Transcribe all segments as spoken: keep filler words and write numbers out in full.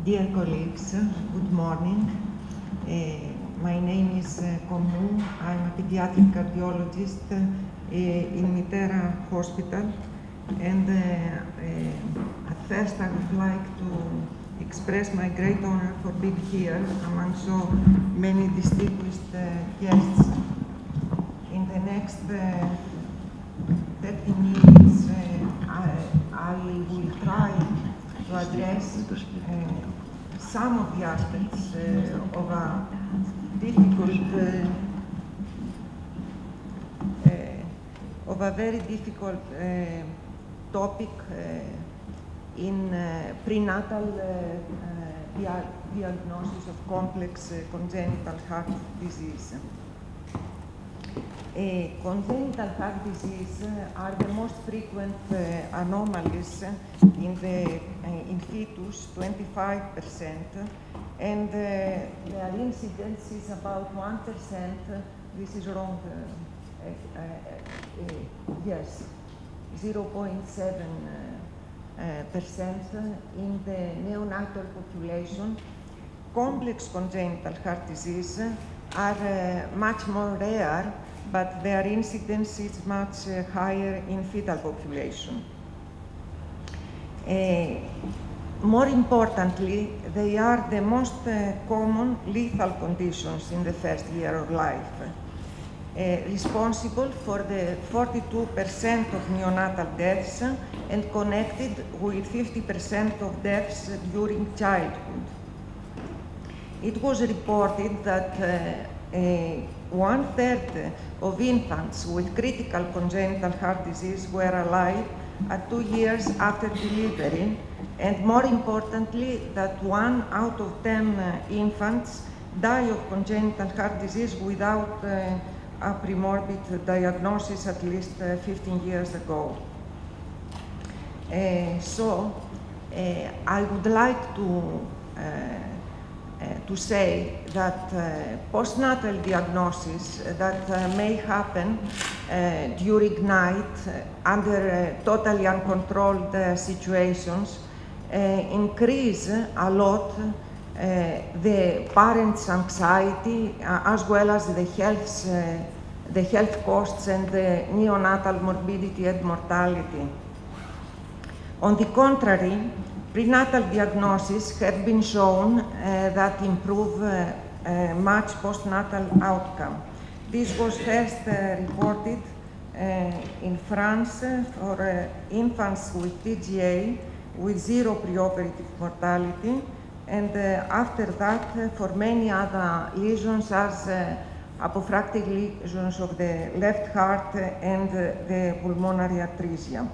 Dear colleagues, good morning. Uh, my name is uh, Komu. I'm a pediatric cardiologist uh, in Mitera Hospital. And uh, uh, at first I would like to express my great honor for being here among so many distinguished uh, guests. In the next uh, thirty minutes, uh, I, I will try to address uh, some of the aspects uh, of a difficult, uh, uh, of a very difficult uh, topic uh, in uh, prenatal uh, uh, dia diagnosis of complex uh, congenital heart disease. Uh, congenital heart disease uh, are the most frequent uh, anomalies in the uh, in fetus, twenty-five percent, and uh, their incidence is about one percent. This is wrong. Uh, uh, uh, uh, yes, zero point seven percent in the neonatal population. Complex congenital heart disease are uh, much more rare, but their incidence is much uh, higher in fetal population. Uh, more importantly, they are the most uh, common lethal conditions in the first year of life, uh, responsible for the forty-two percent of neonatal deaths and connected with fifty percent of deaths during childhood. It was reported that uh, uh, one-third of infants with critical congenital heart disease were alive at two years after delivery, and more importantly, that one out of ten uh, infants die of congenital heart disease without uh, a premorbid diagnosis at least uh, fifteen years ago. Uh, so, uh, I would like to uh, Uh, to say that uh, postnatal diagnosis that uh, may happen uh, during night uh, under uh, totally uncontrolled uh, situations uh, increase a lot uh, the parents' anxiety uh, as well as the health, uh, the health costs and the neonatal morbidity and mortality. On the contrary, prenatal diagnoses have been shown uh, that improve uh, uh, much postnatal outcome. This was first uh, reported uh, in France uh, for uh, infants with T G A with zero preoperative mortality, and uh, after that uh, for many other lesions as uh, apophractic lesions of the left heart and uh, the pulmonary atresia.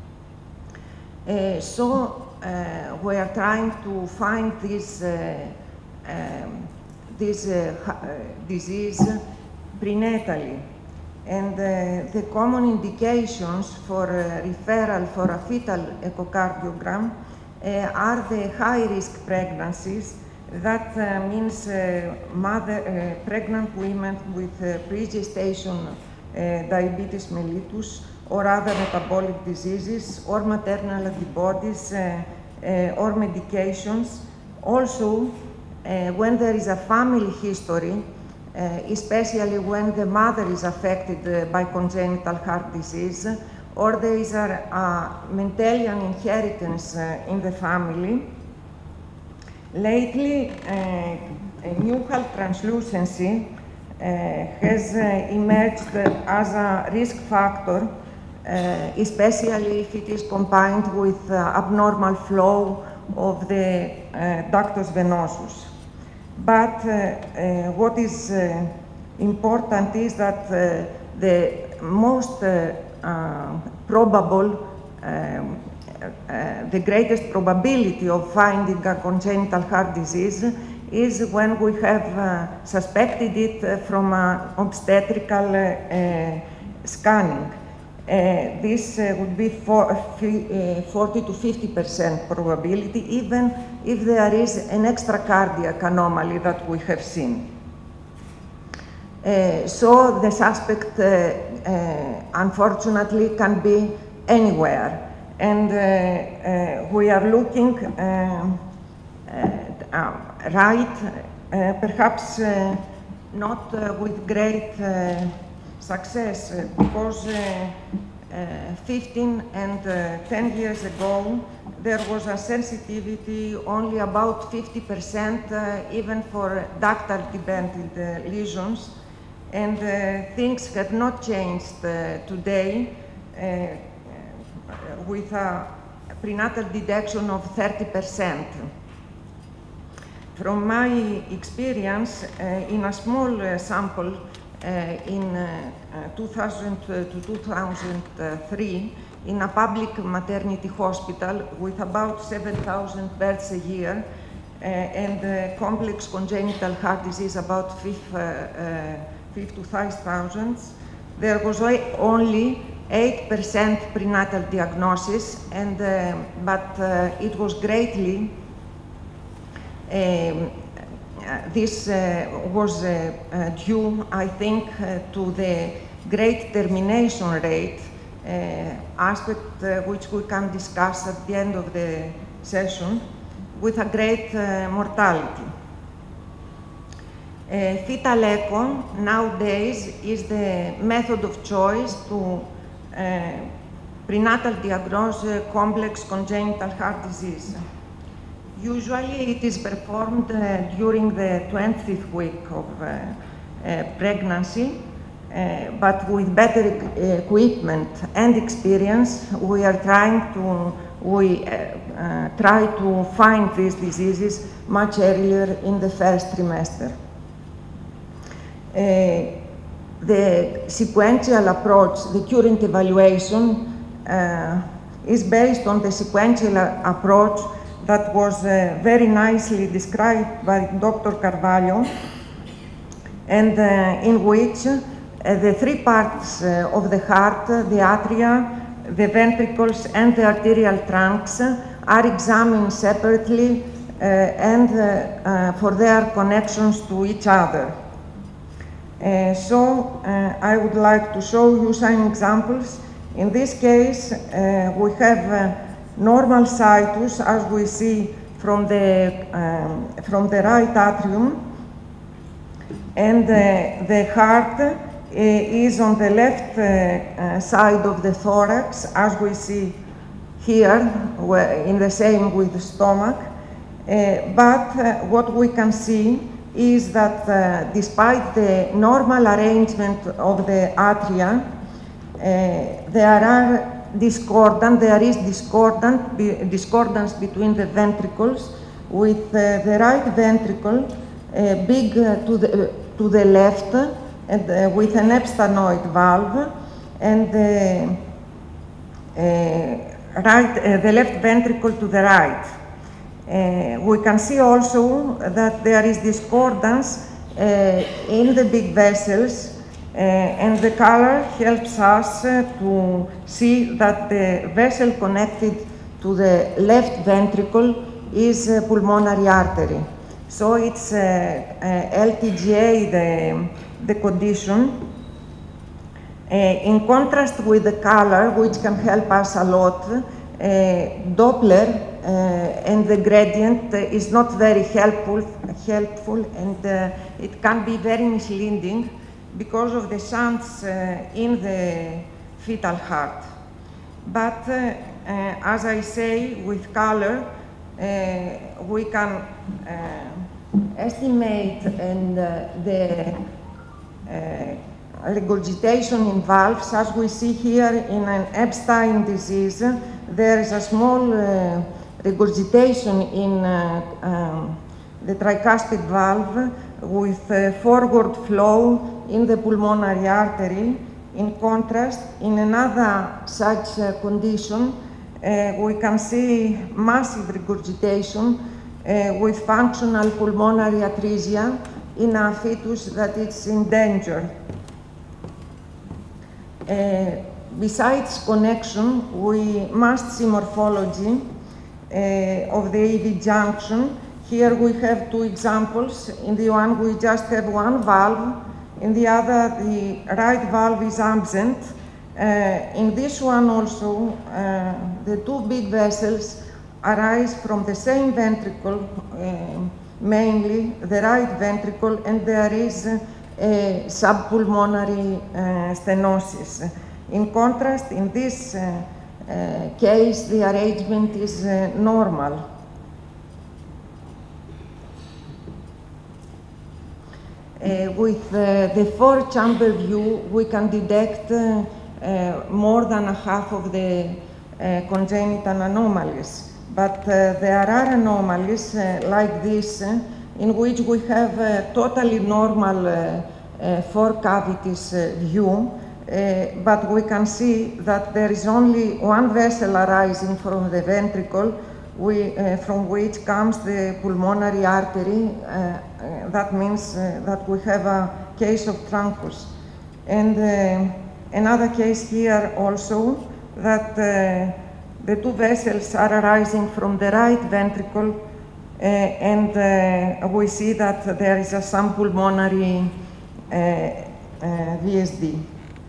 Uh, so uh, we are trying to find this, uh, um, this uh, uh, disease prenatally. And uh, the common indications for uh, referral for a fetal echocardiogram uh, are the high-risk pregnancies. That uh, means uh, mother, uh, pregnant women with uh, pre-gestation uh, diabetes mellitus, or other metabolic diseases, or maternal antibodies, uh, uh, or medications. Also, uh, when there is a family history, uh, especially when the mother is affected uh, by congenital heart disease, or there is a, a Mendelian inheritance uh, in the family. Lately, uh, a nuchal translucency uh, has uh, emerged as a risk factor, Uh, especially if it is combined with uh, abnormal flow of the uh, ductus venosus. But uh, uh, what is uh, important is that uh, the most uh, uh, probable, um, uh, the greatest probability of finding a congenital heart disease is when we have uh, suspected it uh, from an obstetrical uh, uh, scanning. Uh, this uh, would be for, uh, forty to fifty percent probability, even if there is an extracardiac anomaly that we have seen. Uh, so the suspect, uh, uh, unfortunately, can be anywhere. And uh, uh, we are looking uh, uh, uh, right, uh, perhaps uh, not uh, with great uh, success, uh, because uh, uh, fifteen and uh, ten years ago, there was a sensitivity only about fifty percent, uh, even for ductal dependent uh, lesions, and uh, things have not changed uh, today uh, with a prenatal detection of thirty percent. From my experience, uh, in a small uh, sample uh, in uh, uh, two thousand to two thousand three, in a public maternity hospital with about seven thousand births a year, uh, and uh, complex congenital heart disease about fifty-five thousand, there was only eight percent prenatal diagnosis, and, uh, but uh, it was greatly Um, uh, this uh, was uh, uh, due, I think, uh, to the great termination rate, uh, aspect uh, which we can discuss at the end of the session, with a great uh, mortality. Uh, fetal echo nowadays is the method of choice to uh, prenatal diagnose uh, complex congenital heart disease. Usually it is performed uh, during the twentieth week of uh, uh, pregnancy, uh, but with better e equipment and experience, we are trying to, we uh, uh, try to find these diseases much earlier in the first trimester. Uh, the sequential approach, the current evaluation, uh, is based on the sequential approach that was uh, very nicely described by Doctor Carvalho, and uh, in which uh, the three parts uh, of the heart, the atria, the ventricles, and the arterial trunks are examined separately uh, and uh, uh, for their connections to each other. Uh, so uh, I would like to show you some examples. In this case, uh, we have uh, normal situs, as we see from the, um, from the right atrium, and uh, the heart uh, is on the left uh, uh, side of the thorax, as we see here, in the same with the stomach. Uh, but uh, what we can see is that uh, despite the normal arrangement of the atria, uh, there are discordant, there is discordant, be, discordance between the ventricles, with uh, the right ventricle uh, big uh, to, the, uh, to the left, and uh, with an epstanoid valve, and the uh, uh, right, uh, the left ventricle to the right. Uh, we can see also that there is discordance uh, in the big vessels. Uh, and the color helps us uh, to see that the vessel connected to the left ventricle is a pulmonary artery. So it's uh, uh, L T G A, the, the condition. Uh, in contrast with the color, which can help us a lot, uh, Doppler uh, and the gradient uh, is not very helpful, helpful and uh, it can be very misleading, because of the shunts uh, in the fetal heart. But uh, uh, as I say, with color, uh, we can uh, estimate and uh, the uh, regurgitation in valves. As we see here in an Epstein disease, there is a small uh, regurgitation in uh, um, the tricuspid valve, with uh, forward flow in the pulmonary artery. In contrast, in another such uh, condition, uh, we can see massive regurgitation uh, with functional pulmonary atresia in a fetus that is in danger. Uh, besides connection, we must see morphology uh, of the A V junction. Here we have two examples. In the one, we just have one valve. In the other, the right valve is absent. Uh, in this one also, uh, the two big vessels arise from the same ventricle, uh, mainly the right ventricle, and there is a subpulmonary uh, stenosis. In contrast, in this uh, uh, case, the arrangement is uh, normal. Uh, with uh, the four-chamber view, we can detect uh, uh, more than a half of the uh, congenital anomalies. But uh, there are anomalies uh, like this, uh, in which we have a totally normal uh, uh, four cavities uh, view, uh, but we can see that there is only one vessel arising from the ventricle, we, uh, from which comes the pulmonary artery. Uh, uh, that means uh, that we have a case of truncus. And uh, another case here also, that uh, the two vessels are arising from the right ventricle, uh, and uh, we see that there is a some pulmonary uh, uh, V S D.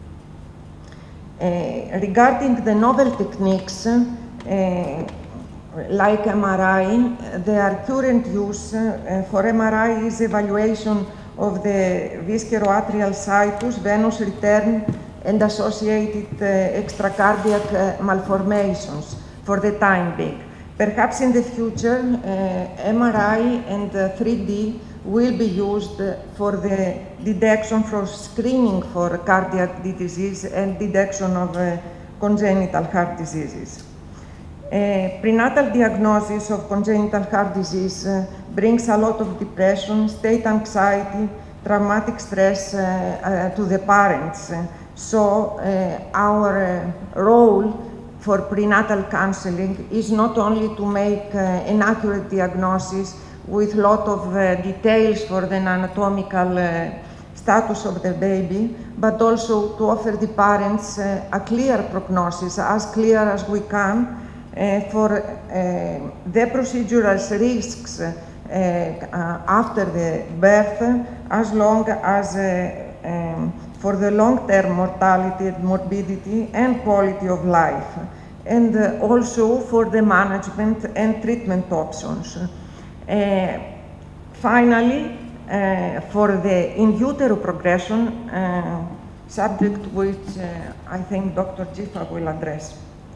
Uh, regarding the novel techniques, uh, like M R I, their current use uh, for M R I is evaluation of the visceroatrial situs, venous return, and associated uh, extracardiac uh, malformations for the time being. Perhaps in the future, uh, M R I and uh, three D will be used for the detection, for screening for cardiac disease and detection of uh, congenital heart diseases. Uh, prenatal diagnosis of congenital heart disease uh, brings a lot of depression, state anxiety, traumatic stress uh, uh, to the parents. Uh, so uh, our uh, role for prenatal counseling is not only to make uh, an accurate diagnosis with a lot of uh, details for the anatomical uh, status of the baby, but also to offer the parents uh, a clear prognosis, as clear as we can, Uh, for uh, the procedural risks uh, uh, after the birth, as long as uh, um, for the long-term mortality, morbidity, and quality of life, and uh, also for the management and treatment options. Uh, finally, uh, for the in utero progression, uh, subject which uh, I think Doctor Giffard will address.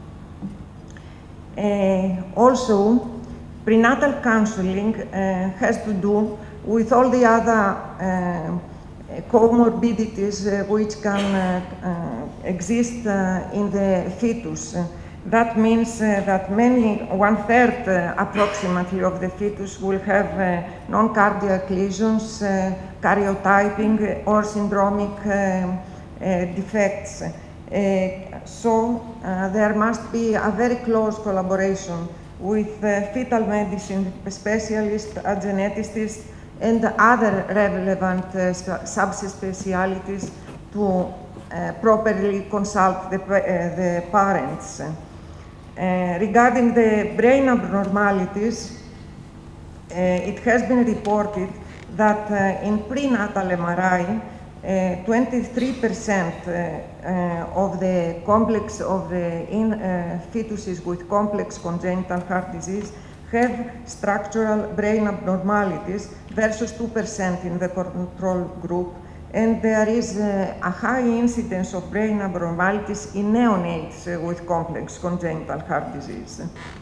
Uh, also, prenatal counseling uh, has to do with all the other uh, comorbidities uh, which can uh, uh, exist uh, in the fetus. Uh, that means uh, that many, one-third uh, approximately of the fetus will have uh, non-cardiac lesions, uh, karyotyping, or syndromic uh, uh, defects. Uh, so uh, there must be a very close collaboration with uh, fetal medicine specialists, a geneticist, and other relevant uh, subspecialties to uh, properly consult the, uh, the parents. Uh, regarding the brain abnormalities, uh, it has been reported that uh, in prenatal M R I, twenty-three percent uh, uh, of the complex of the in, uh, fetuses with complex congenital heart disease have structural brain abnormalities versus two percent in the control group, and there is uh, a high incidence of brain abnormalities in neonates uh, with complex congenital heart disease.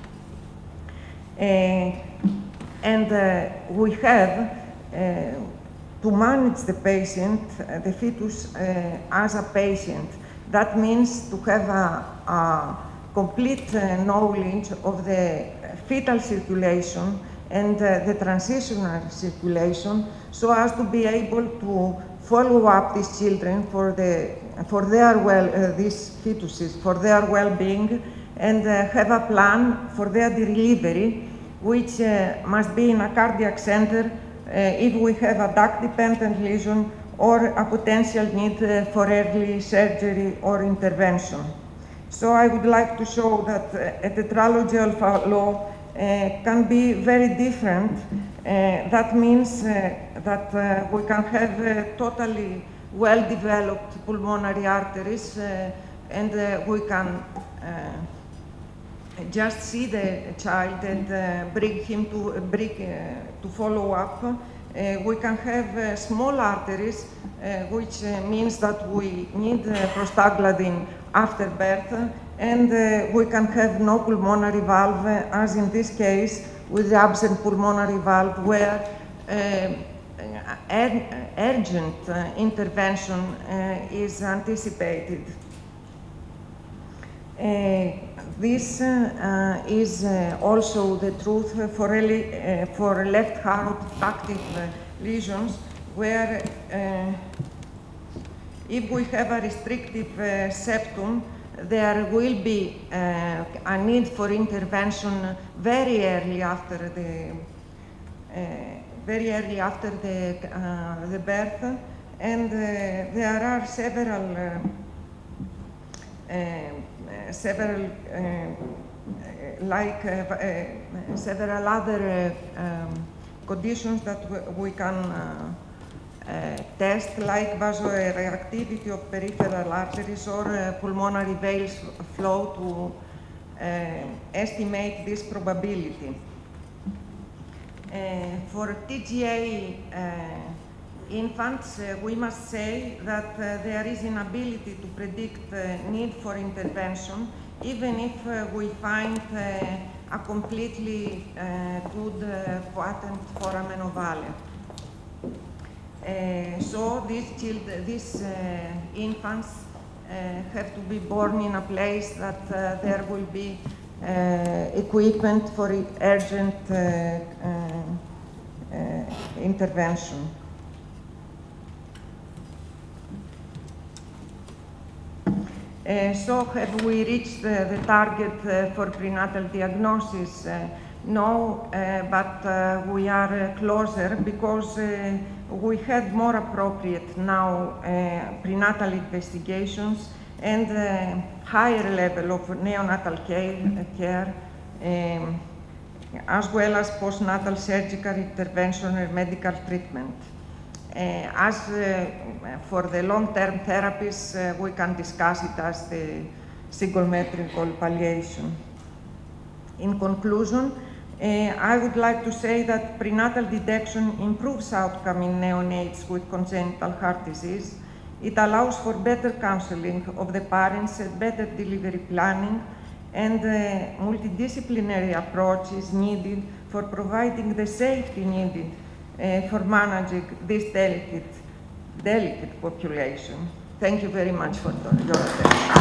Uh, and uh, we have uh, to manage the patient, uh, the fetus, uh, as a patient. That means to have a, a complete uh, knowledge of the fetal circulation and uh, the transitional circulation, so as to be able to follow up these children for, the, for their well, uh, these fetuses, for their well-being, and uh, have a plan for their delivery, which uh, must be in a cardiac center Uh, if we have a duct-dependent lesion or a potential need uh, for early surgery or intervention. So I would like to show that uh, a tetralogy alpha law uh, can be very different. Uh, that means uh, that uh, we can have uh, totally well-developed pulmonary arteries uh, and uh, we can uh, just see the child and uh, bring him to, uh, bring, uh, to follow up. Uh, we can have uh, small arteries, uh, which uh, means that we need uh, prostaglandin after birth, and uh, we can have no pulmonary valve, uh, as in this case with the absent pulmonary valve, where uh, ur urgent uh, intervention uh, is anticipated. Uh, this uh, is uh, also the truth for, uh, for left heart obstructive uh, lesions, where uh, if we have a restrictive uh, septum, there will be uh, a need for intervention very early after the uh, very early after the uh, the birth, and uh, there are several. Uh, Uh, several, uh, like uh, uh, several other uh, um, conditions that we can uh, uh, test, like vasoreactivity of peripheral arteries or uh, pulmonary vein flow to uh, estimate this probability. Uh, for T G A uh, infants, uh, we must say that uh, there is inability to predict the uh, need for intervention, even if uh, we find uh, a completely uh, good uh, patent for amenovale. Uh, so these, children, these uh, infants uh, have to be born in a place that uh, there will be uh, equipment for urgent uh, uh, uh, intervention. Uh, so have we reached uh, the target uh, for prenatal diagnosis? Uh, no, uh, but uh, we are uh, closer because uh, we had more appropriate now uh, prenatal investigations and uh, higher level of neonatal care, care um, as well as postnatal surgical intervention and medical treatment. Uh, as uh, for the long-term therapies, uh, we can discuss it as the single metrical palliation. In conclusion, uh, I would like to say that prenatal detection improves outcome in neonates with congenital heart disease. It allows for better counseling of the parents and better delivery planning, and uh, multidisciplinary approach is needed for providing the safety needed Uh, for managing this delicate, delicate population. Thank you very much for your attention.